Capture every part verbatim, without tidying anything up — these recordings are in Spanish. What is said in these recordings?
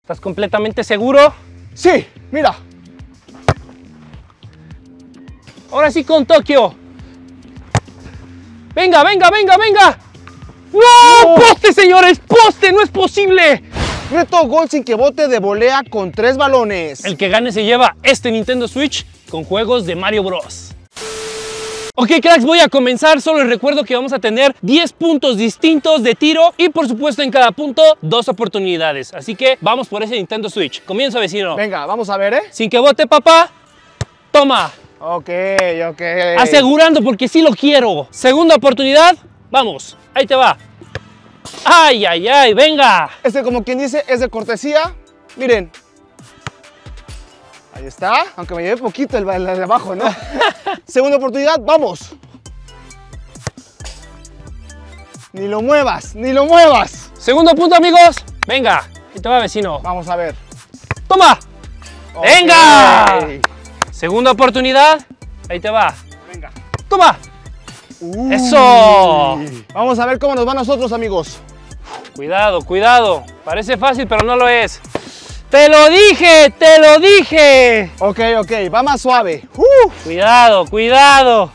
¿Estás completamente seguro? Sí, mira. Ahora sí con Tokio. Venga, venga, venga, venga. ¡No! No. ¡Poste, señores! ¡Poste! ¡No es posible! Reto gol sin que bote de volea con tres balones. El que gane se lleva este Nintendo Switch con juegos de Mario Bros. Ok, cracks, voy a comenzar. Solo les recuerdo que vamos a tener diez puntos distintos de tiro y por supuesto en cada punto dos oportunidades. Así que vamos por ese Nintendo Switch. Comienza, vecino. Venga, vamos a ver, ¿eh? Sin que bote, papá. Toma. Ok, ok. Asegurando porque sí lo quiero. Segunda oportunidad. Vamos. Ahí te va. Ay, ay, ay. Venga. Este, como quien dice, es de cortesía. Miren. Ahí está. Aunque me llevé poquito el, el de abajo, ¿no? Segunda oportunidad. Vamos. Ni lo muevas, ni lo muevas. Segundo punto, amigos. Venga. Ahí te va, vecino. Vamos a ver. Toma. Okay. Venga. Segunda oportunidad. Ahí te va. Venga. Toma. Uy. Eso. Vamos a ver cómo nos va a nosotros, amigos. Cuidado, cuidado. Parece fácil, pero no lo es. ¡Te lo dije! ¡Te lo dije! Ok, ok. Va más suave. Uh. Cuidado, cuidado.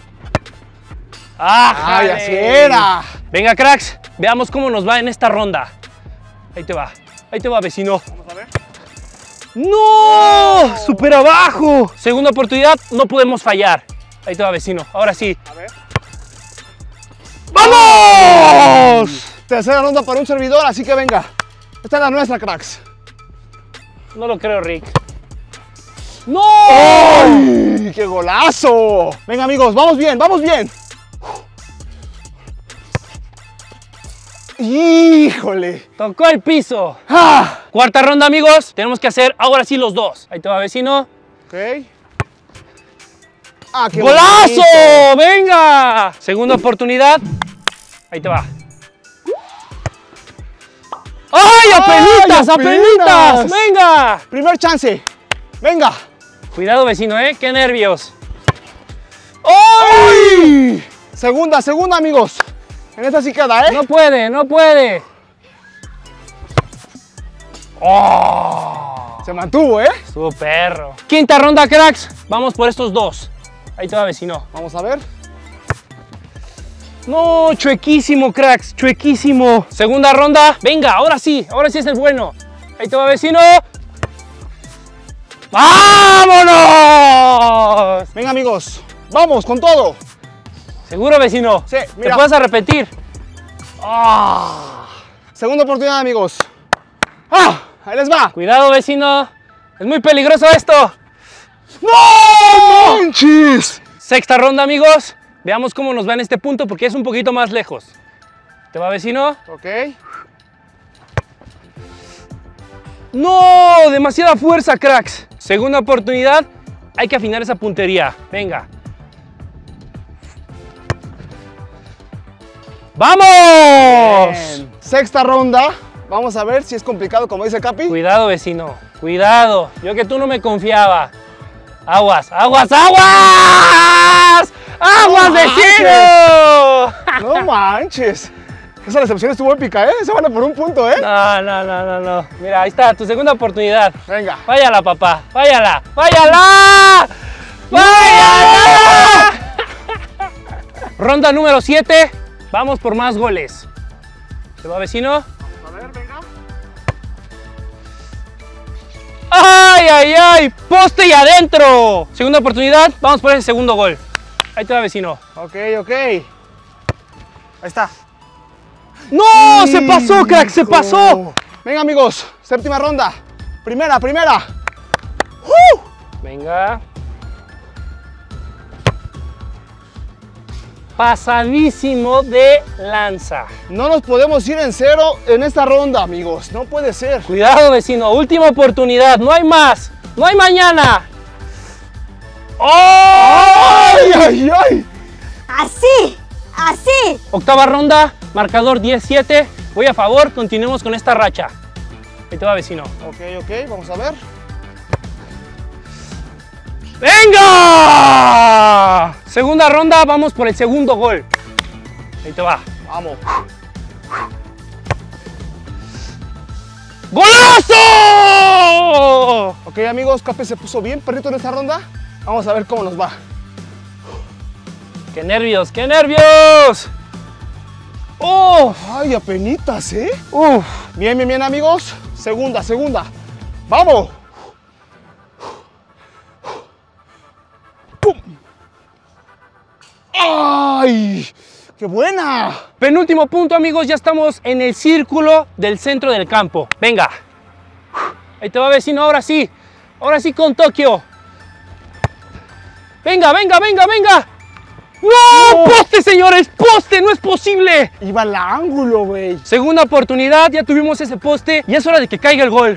¡Ay, así era! Venga, cracks. Veamos cómo nos va en esta ronda. Ahí te va. Ahí te va, vecino. Vamos a ver. ¡No! ¡Súper abajo! Segunda oportunidad, no podemos fallar. Ahí te va, vecino. Ahora sí. A ver. ¡Vamos! Tercera ronda para un servidor, así que venga. Esta es la nuestra, cracks. No lo creo, Rick. ¡No! ¡Ay, qué golazo! Venga, amigos, vamos bien, vamos bien. ¡Híjole! Tocó el piso. ¡Ah! Cuarta ronda, amigos. Tenemos que hacer ahora sí los dos. Ahí te va, vecino. Ok. ¡Ah, qué ¡Golazo! bonito! ¡Venga! Segunda oportunidad. Ahí te va. ¡Ay, apenitas, ¡Ay, apenitas! apenas! ¡Venga! Primer chance. Venga. Cuidado, vecino, ¿eh? ¡Qué nervios! ¡Ay! Segunda, segunda, amigos. En esta sí queda, ¿eh? No puede, no puede. ¡Oh! Se mantuvo, ¿eh? Su perro. Quinta ronda, cracks. Vamos por estos dos. Ahí te va, vecino. Vamos a ver. No, chuequísimo, cracks, chuequísimo. Segunda ronda. Venga, ahora sí, ahora sí es el bueno. Ahí te va, vecino. ¡Vámonos! Venga, amigos. Vamos con todo. ¿Seguro, vecino? Sí, ¿Te mira. puedes repetir? ¡Ah! Segunda oportunidad, amigos. ¡Ah! Ahí les va. Cuidado, vecino. Es muy peligroso esto. ¡No manches! Sexta ronda, amigos. Veamos cómo nos va en este punto porque es un poquito más lejos. ¿Te va, vecino? Ok. ¡No! Demasiada fuerza, cracks. Segunda oportunidad. Hay que afinar esa puntería. Venga. ¡Vamos! Bien. Sexta ronda. Vamos a ver si es complicado, como dice Capi. Cuidado, vecino. Cuidado. Yo que tú no me confiaba. Aguas, aguas, aguas. ¡Aguas, No vecino! No manches. Esa recepción estuvo épica, ¿eh? Se vale por un punto, ¿eh? No, no, no, no, no. Mira, ahí está, tu segunda oportunidad. Venga. Fállala, papá. Fállala. Fállala. ¡Fállala! Ronda número siete. Vamos por más goles. ¿Te va, vecino? A ver, venga. ¡Ay, ay, ay! ¡Poste y adentro! Segunda oportunidad. Vamos por ese segundo gol. Ahí te va, vecino. Ok, ok. Ahí está. ¡No! ¡Se pasó, crack! ¡Se Hijo. pasó! Venga, amigos. Séptima ronda. Primera, primera. ¡Uh! Venga. Pasadísimo de lanza. No nos podemos ir en cero en esta ronda, amigos. No puede ser. Cuidado, vecino. Última oportunidad. No hay más. No hay mañana. ¡Ay, ay, ay! Así, así. Octava ronda. Marcador diez siete. Voy a favor. Continuemos con esta racha. Ahí te va, vecino. Ok, ok. Vamos a ver. ¡Venga! Segunda ronda, vamos por el segundo gol. Ahí te va. Vamos. ¡Golazo! Ok, amigos, Capi se puso bien perrito en esta ronda. Vamos a ver cómo nos va. ¡Qué nervios, qué nervios! ¡Uf! Ay, apenitas, ¿eh? ¡Uf! Bien, bien, bien, amigos. Segunda, segunda. ¡Vamos! ¡Pum! ¡Ay! ¡Qué buena! Penúltimo punto, amigos, ya estamos en el círculo del centro del campo. Venga. Ahí te va, vecino, ahora sí. Ahora sí con Tokio. Venga, venga, venga, venga. ¡No! No. ¡Poste, señores! ¡Poste! ¡No es posible! Iba al ángulo, güey. Segunda oportunidad, ya tuvimos ese poste y es hora de que caiga el gol.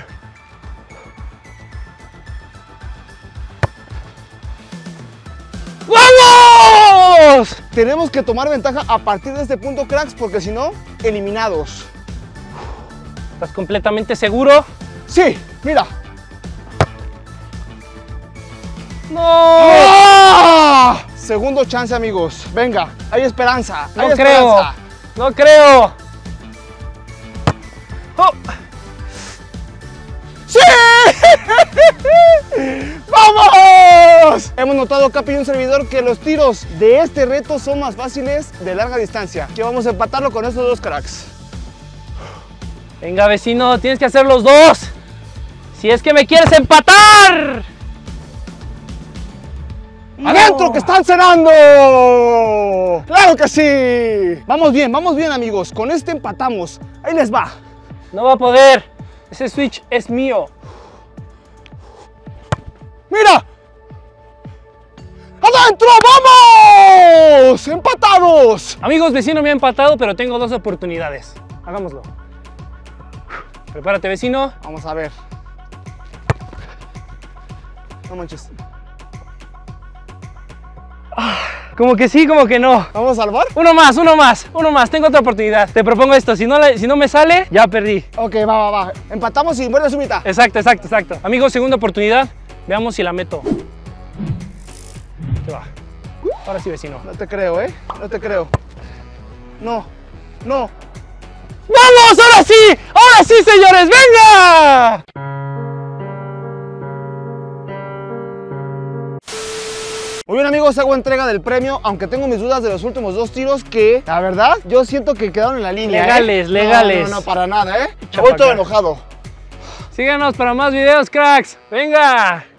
¡Vamos! Tenemos que tomar ventaja a partir de este punto, cracks, porque si no, eliminados. ¿Estás completamente seguro? Sí, mira. ¡No! ¡Ah! Segundo chance, amigos. Venga, hay esperanza. No hay creo. esperanza. No creo. Oh. ¡Sí! ¡Vamos! Hemos notado, Capi y un servidor, que los tiros de este reto son más fáciles de larga distancia. Que vamos a empatarlo con estos dos cracks. Venga, vecino, tienes que hacer los dos. Si es que me quieres empatar. ¡Adentro, No. que están cenando! ¡Claro que sí! Vamos bien, vamos bien, amigos. Con este empatamos. Ahí les va. No va a poder. Ese switch es mío. ¡Mira! ¡Adentro! ¡Vamos! ¡Empatados! Amigos, vecino me ha empatado, pero tengo dos oportunidades. Hagámoslo. Prepárate, vecino. Vamos a ver. No manches. Como que sí, como que no. ¿Vamos a salvar? Uno más, uno más, uno más. Tengo otra oportunidad. Te propongo esto. Si no, le- si no me sale, ya perdí. Ok, va, va, va. Empatamos y vuelve a su mitad. Exacto, exacto, exacto. Amigos, segunda oportunidad. Veamos si la meto. Se va. Ahora sí, vecino. No te creo, ¿eh? No te creo. No, no. ¡Vamos! ¡Ahora sí! ¡Ahora sí, señores! ¡Venga! Muy bien, amigos, hago entrega del premio, aunque tengo mis dudas de los últimos dos tiros que, la verdad, yo siento que quedaron en la línea. Legales, ¿eh? legales. No, no, no, para nada, ¿eh? Echa Voy pa' todo acá. enojado. Síganos para más videos, cracks. ¡Venga!